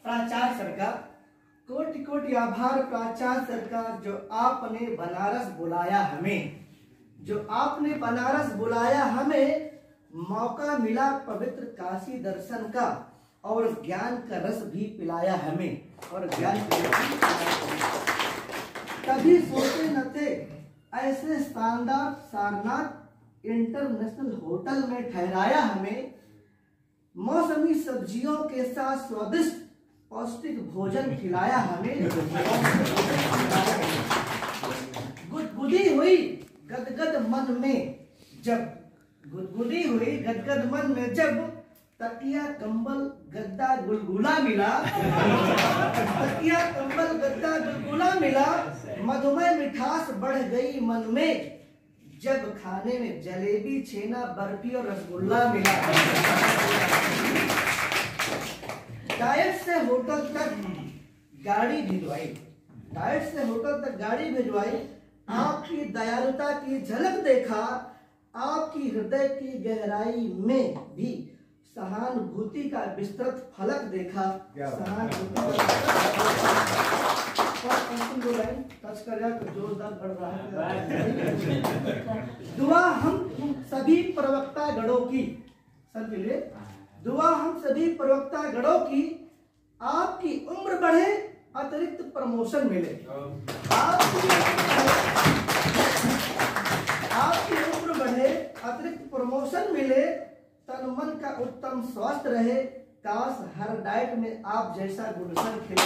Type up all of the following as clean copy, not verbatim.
प्राचार्य सर का कोटि कोटि आभार प्राचार्य सर का, जो आपने बनारस बुलाया हमें, जो आपने बनारस बुलाया हमें, मौका मिला पवित्र काशी दर्शन का, और ज्ञान का रस भी पिलाया हमें, और ज्ञान का रस भी पिलाया हमें। कभी सोचे न थे ऐसे शानदार सारनाथ इंटरनेशनल होटल में ठहराया हमें, मौसमी सब्जियों के साथ स्वादिष्ट पौष्टिक भोजन खिलाया हमें। गुदगुदी हुई गदगद मन में जब, गुदगुदी हुई गदगद मन में जब तकिया कंबल गद्दा गुलगुला मिला, तकिया कंबल गद्दा गुलगुला मिला, मधुमय मिठास बढ़ गई मन में जब खाने में जलेबी छेना बर्फी और रसगुल्ला मिला। डाइट से होटल तक गाड़ी भिजवाई, डाइट से होटल तक गाड़ी भिजवाई, आपकी दयालुता की झलक देखा, आपकी हृदय की गहराई में भी सहानुभूति का विस्तृत फलक देखा। टच कर रहा तो जोरदार बढ़ रहा है। दुआ हम सभी प्रवक्ता गणों की, सर के लिए दुआ हम सभी प्रवक्ता गणों की, आपकी उम्र बढ़े अतिरिक्त प्रमोशन मिले, आपकी उम्र बढ़े अतिरिक्त प्रमोशन मिले, तन मन का उत्तम स्वास्थ्य रहे, काश हर डाइट में आप जैसा गुलशन खिले।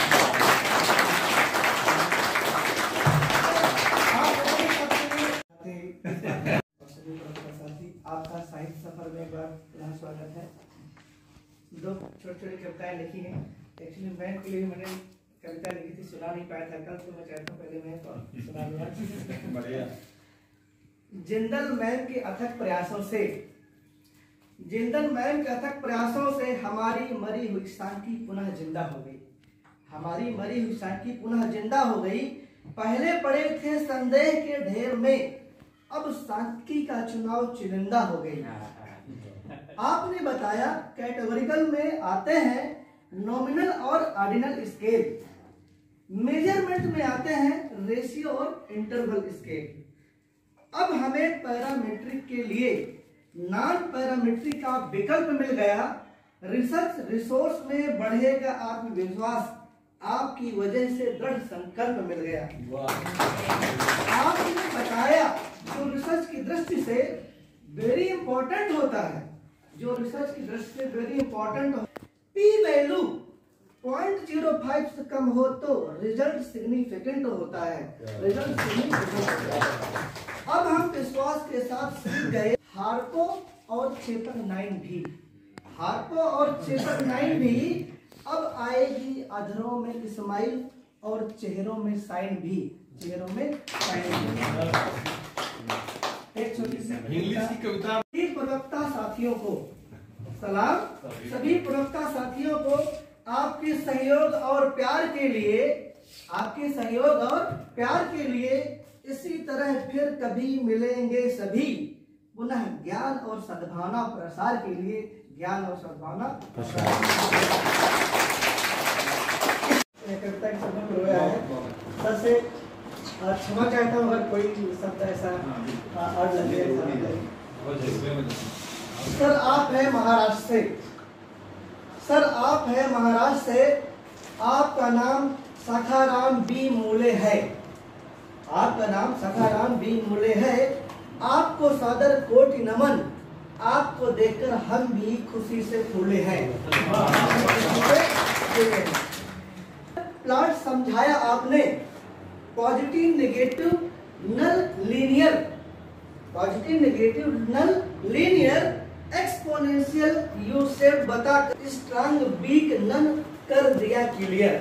आपका साहित्य सफर में एक बार पुनः स्वागत है। दो छोटी छोटी कविताएं लिखी हैं। एक्चुअली मैम के लिए मैंने कविता लिखी थी, सुना नहीं पाया था कल, तो मैं चाहता हूँ पहले मैं तो सुना दूंगा। बढ़िया। जिंदल मैम के अथक प्रयासों से, जिंदल मैम के अथक प्रयासों से हमारी मरी हुई सांकी पुनः जिंदा हो गई, हमारी मरी हुई सांकी पुनः जिंदा हो गई। पहले पड़े थे संदेह के ढेर में, अब सांकी का चुनाव चुनिंदा हो गई। आपने बताया कैटेगोरिकल में आते हैं नॉमिनल और ऑर्डिनल स्केल, मेजरमेंट में आते हैं रेशियो और इंटरवल स्केल। अब हमें पैरामीट्रिक के लिए नॉन पैरामीट्रिक का विकल्प मिल गया। रिसर्च रिसोर्स में बढ़ेगा आत्मविश्वास, आपकी वजह से दृढ़ संकल्प मिल गया। आपने बताया जो रिसर्च की दृष्टि से वेरी इंपॉर्टेंट होता है, जो रिसर्च की दृष्टि से वेरी इंपॉर्टेंट हो, पी वैल्यू 0.05 से कम हो तो रिजल्ट सिग्निफिकेंट होता है, रिजल्ट सिग्निफिकेंट होता है। अब हम विश्वास के साथ सीख गए हार्पो और चेपक 9 भी, हार्पो और चेपक 9 भी। अब आएगी अधरों में स्माइल और चेहरों में साइन भी, चेहरों में साइन भी। एक छोटी सी इंग्लिश की कविता। सभी प्रवक्ता साथियों को सलाम, सभी प्रवक्ता साथियों को आपके सहयोग और प्यार के लिए, आपके सहयोग और प्यार के लिए इसी तरह फिर कभी मिलेंगे सभी, पुनः ज्ञान और सद्भावना प्रसार के लिए, ज्ञान और सद्भावना प्रसार। कविता की संबंध रोया है, सर से क्षमा चाहता हूँ अगर कोई शब्द ऐसा अड़ लगे। सर आप हैं महाराष्ट्र से, सर आप हैं महाराष्ट्र से, आपका नाम सखाराम बी मूले है, आपका नाम सखाराम बी मूले है। आपको सादर कोटि नमन, आपको देखकर हम भी खुशी से फूले हैं। प्लॉट समझाया आपने, positive negative null linear, positive negative null linear exponential you said बता स्ट्रॉन्ग वीक नन कर दिया क्लियर।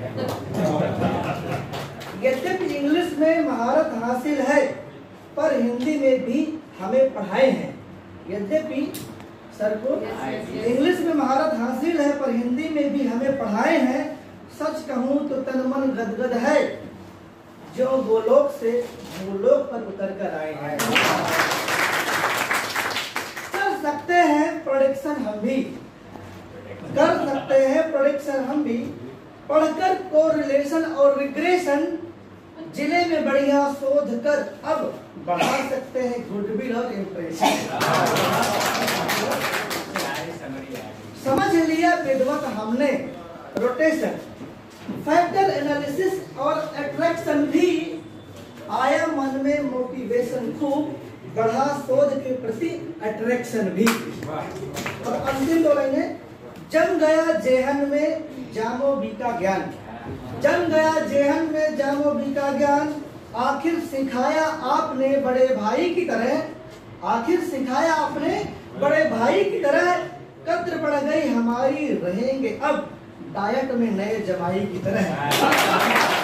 यद्यपि इंग्लिश में महारत हासिल है पर हिंदी में भी हमें पढ़ाए हैं, यद्यपि सर को इंग्लिश में महारत हासिल है पर हिंदी में भी हमें पढ़ाए हैं। सच कहूं तो तन मन गदगद है, जो गोलोक से भूलोक पर उतर कर आए हैं। कर सकते हैं प्रोडिक्शन हम भी, कर सकते हैं प्रोडिक्शन हम भी, पढ़कर कोरिलेशन और रिग्रेशन, जिले में बढ़िया शोध कर अब बढ़ा सकते हैं गुडविल और इम्प्रेशन। समझ लिया विद्वत हमने रोटेशन, फैक्टर एनालिसिस और अट्रैक्शन भी, आया मन में मोटिवेशन खूब, बढ़ा शोध के प्रति अट्रैक्शन भी। और अंतिम दो लाइनें, जम गया जेहन में जामोबी का ज्ञान, जम गया जेहन में जामोबी का ज्ञान, आखिर सिखाया आपने बड़े भाई की तरह, आखिर सिखाया आपने बड़े भाई की तरह, कद्र बढ़ गई हमारी रहेंगे अब डाइट में नए जमाई की तरह।